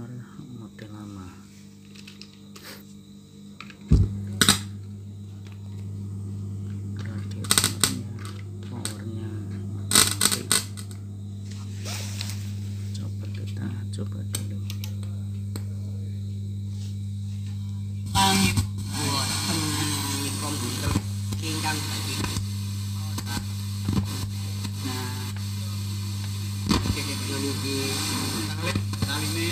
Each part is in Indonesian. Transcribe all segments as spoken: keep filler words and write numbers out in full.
benar model lama. Radiatornya, powernya mati. Coba kita coba dulu. Komputer ingkang badhe. Nah, teknologi saline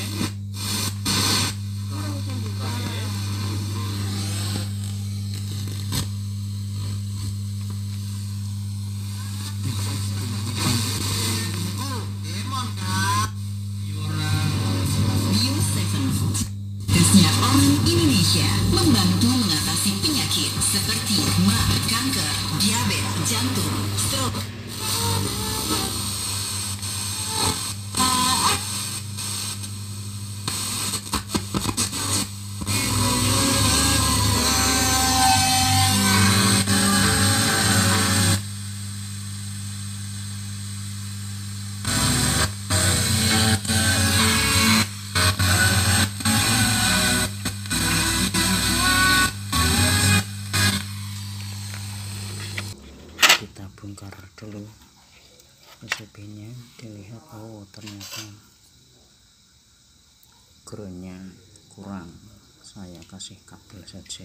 Tesnya orang Indonesia membantu mengatasi penyakit seperti ma, kanker, diabetes, jantung, stroke. Kita bongkar dulu P C B nya, dilihat. Oh ternyata groundnya kurang, saya kasih kabel saja.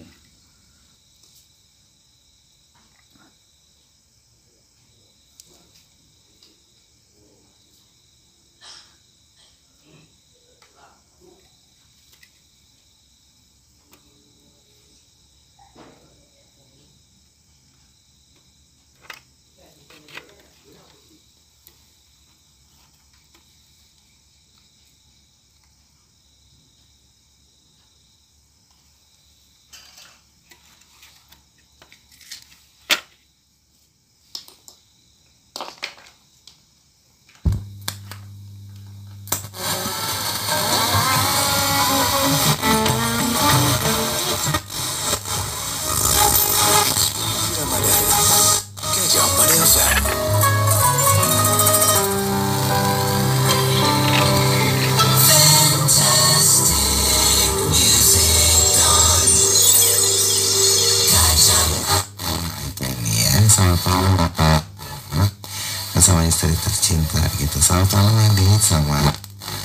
Selamat malam Bapak sama istri tercinta gitu. Selamat malam Edi, sama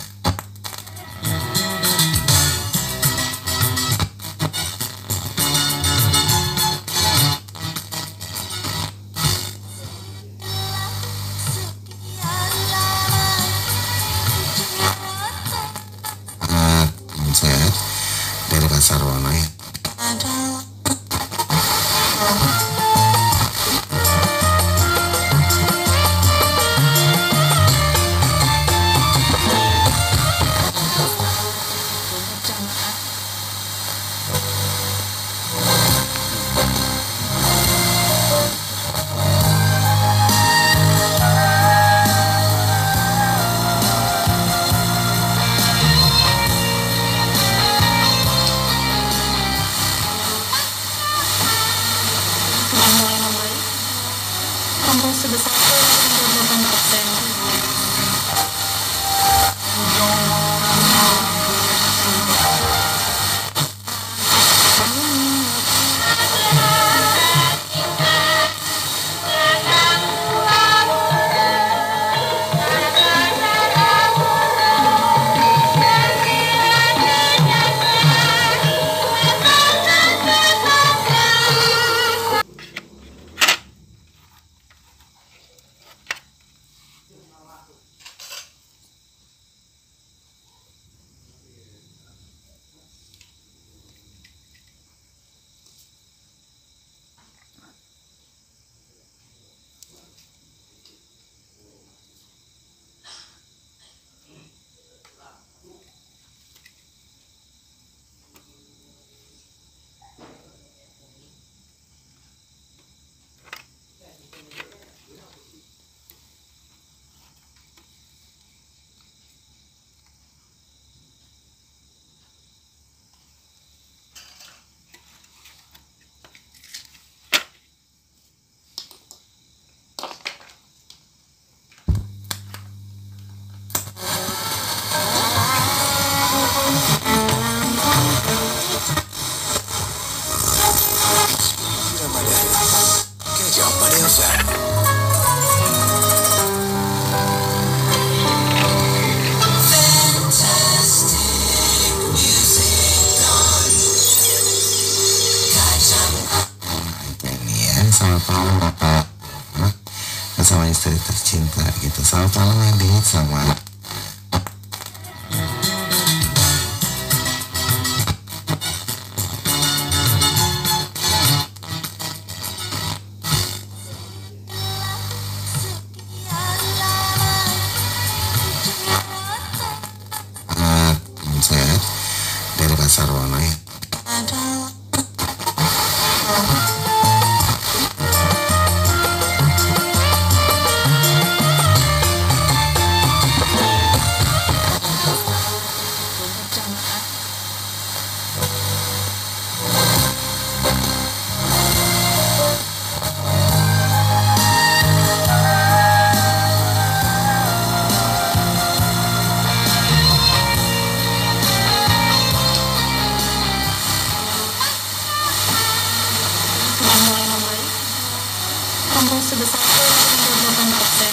saya dari Pasar Warna. malam Bapak bersama istri tercinta gitu. Selamat malam Edi, selamat. Saya dari Pasar Wono ya. Sebesar delapan persen.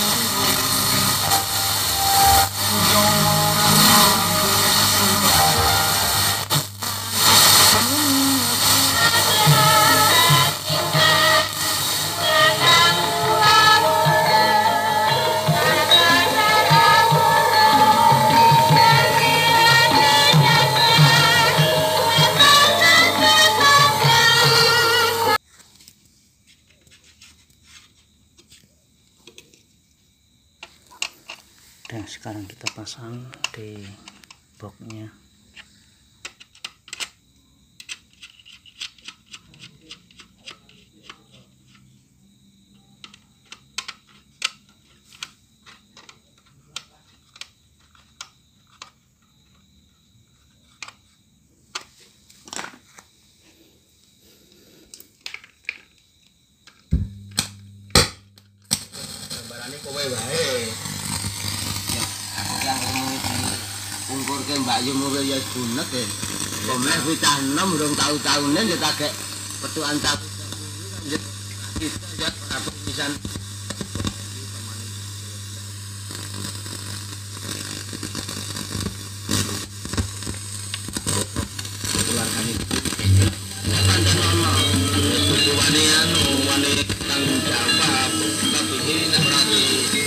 Dan sekarang kita pasang di boxnya. Gambarane kowe wae. Ungkur ke Mbak Yu mobil ya gunek ya. Komeh kuwi cah enom urung tau-taunen ya tak gek petukan tak. Kita ya apa pisan. Keluargane. Pancen ono. Wani anu wani tanggung jawab. Tapi ini nek berarti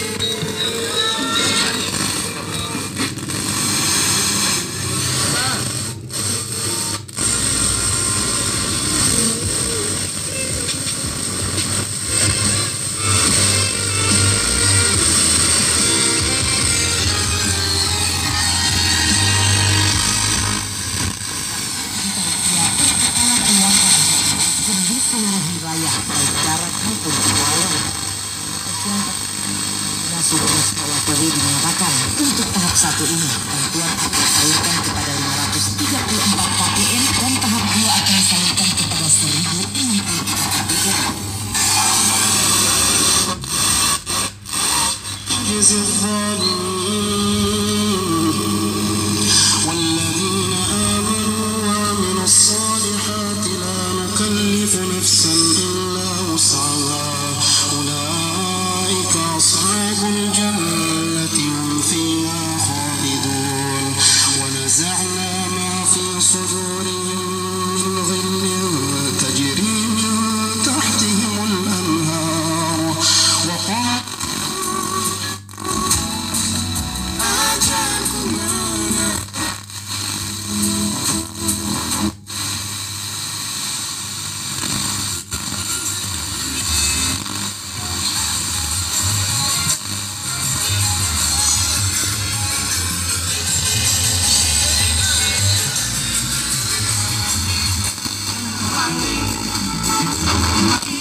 dinyatakan untuk tahap satu ini bantuan akan disalurkan kepada lima ratus tiga puluh empat K P M dan tahap dua akan disalurkan kepada seribu enam puluh tiga K P M. والذين آمنوا وعملوا الصالحات لا نكلف نفسا إلا وسعها أولئك أصحاب الجنة هم فيها خالدون ونزعنا ما في صدورهم من غل تجري من تحتهم الأنهار وقال Thank you.